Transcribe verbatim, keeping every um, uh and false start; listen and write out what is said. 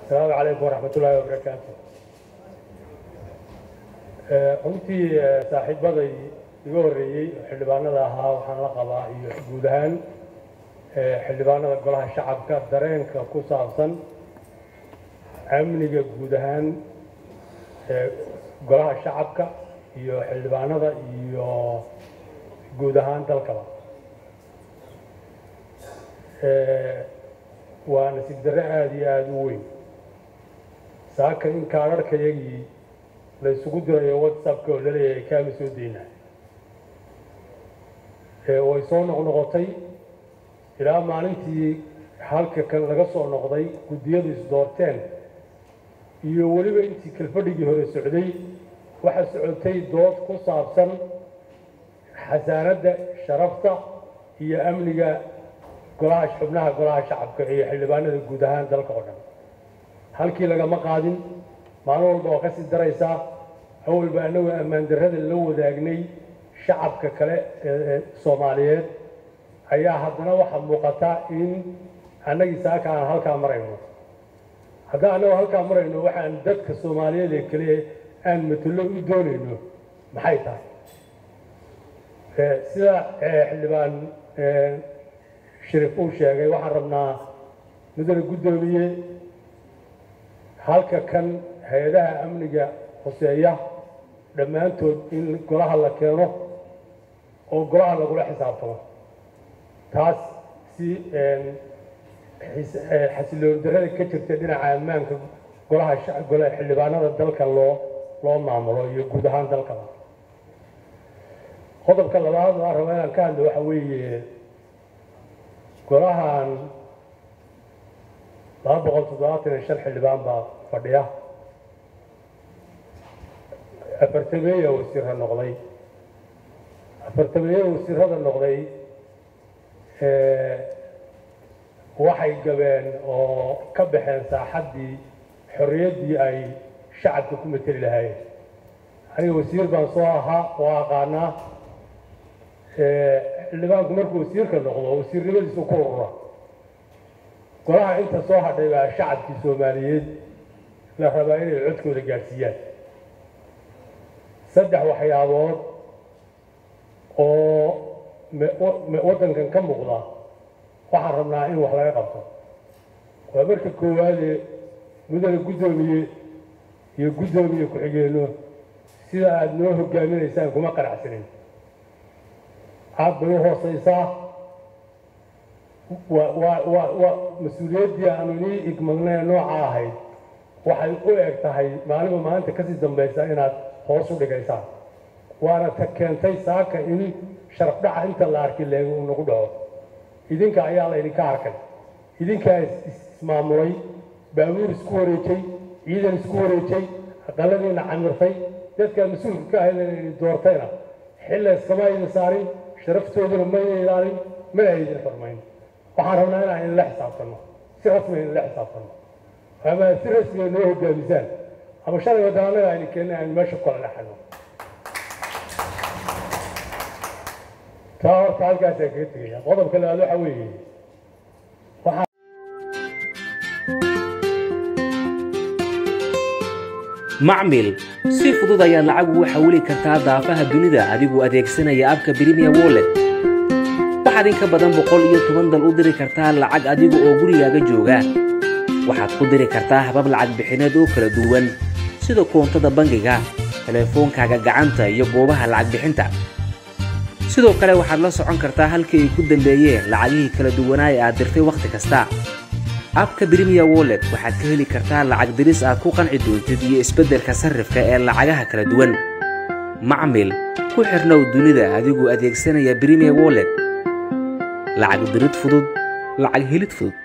السلام عليكم ورحمة الله وبركاته. runtii saaxiibaday iga horeeyay xildhibaanada ahaa waxaan la qabaa iyo guud ahaan xildhibaanada golaha shacabka dareenka ku saabsan amniga guud ahaan golaha shacabka iyo xildhibaanada iyo guud ahaan dalkaba waa nasiib darre aad iyo aad u weyn saaka in kaararkayagii la isugu dirayo whatsappka oo laleeyahay kaama soo deynaa way soo noqnoqotay ilaa maalintii halka kan laga soo noqday guddiyadu isdoorteen iyo weliba intii kalfadhigii hore socday waxaa socotay dood ku saabsan xasaanadda sharafta iyo amniga golaha xubnaha golaha shacabka iyo xildhibaanada guud ahaan dalka oo dhan halkii lagama qaadin maalin walba oo ka sii daraysaa awalba annagu ammaan darrada la wadaagnay shacabka kale ee Soomaaliyeed ayaa haddana waxa muuqata in annagii saaka aan halkaa marayno haddii annagu halkaa marayno waxaan dadka Soomaaliyeed ee kale aan matalo u doonayno maxay tahay sida xildhibaan shariif uu sheegay waxaan rabnaa mudane guddoomiye halka kan hay'adaha amniga hoseeya dhammaantood in golaha la keeno oo golaha lagula xisaabtamo taas si xasilooni darrada ka jirta dhinaca ammaanka golaha golaha xildhibaanada dalka loo loo maamulo iyo guud ahaan dalkaba qodobka labaad oo rabo inaan ka hadlo waxa weeye golahan laba boqol toddobaatan iyo shan xildhibaan baa fadhiya afartameeya wasiirra noqday afartameeya wasiirrada noqday waxay gabeen oo ka baxeen saaxaddii xorriyaddii ay shacabka ku mateli lahaayeen aniga wasiir baan soo ahaa oo aqaanaa xildhibaanku markuu wasiirka noqdo wasiirnimadiisu ku urura golaha inta soo hadhay baa shacabkii Soomaaliyeed la rabaa inay codkooda gaarsiiyaan saddex waxyaabood oo waddankan ka muuqda waxaan rabnaa in wax laga qabto waa marka koowaad mudane guddoomiye iyo guddoomiye ku-xigeenno sida aad noo hogaaminaysaan kuma qanacsanin aad bay u hoosaysaa waa mas-uuliyaddii aanu nii igmadnay nooca ahayd waxay u eg tahay maalinba maalinta kasii dambaysa inaad hoos u dhigaysaan waana ta keentay saaka in sharaf dhaca inta la arkay leegu nagu dhaco idinka ayaa la idinka arkay idinkaa ismaamulay baabuur isku wareejay ciidan isku wareejay aqaladiina camirtay dadkaa mas-uulka ka ahayd inay doortayna xilla iskama idin saarin sharaftooduna ma ilaalin ma aydin xurmayn waxaan rabnaa inaan idinla xisaabtanno si rasmi idinla xisaabtanno ama si rasmiga noo hogaamisaan ama shalay waddaanada aynu keenay aynu meesha kula dhaxano taa horta halkaasaan kaga tegaya qodobka labaad waxa weeye macmil si fudud ayaad lacag ugu xawili kartaa daafaha dunida adigoo adeegsanaya abka Premier Wallet waxaad in ka badan boqol iyo toban dal u diri kartaa lacag adiga oo gurigaaga jooga waxaad ku diri kartaa habab lacag bixineed oo kala duwan sida koontada bangiga telefoonkaaga gacanta iyo goobaha lacag bixinta sidoo kale waxaad la socon kartaa halkii ay ku dambeeyeen lacagihii kala duwanaa ee aad dirtay waqti kasta abka Premier Wallet waxaad ka heli kartaa lacag diris aad ku qanci doontid iyo isbeddelka sarrifka ee lacagaha kala duwan macmil ku xirnow dunida adigoo adeegsanaya Premier Wallet lacag dirid fudud lacag helid fudud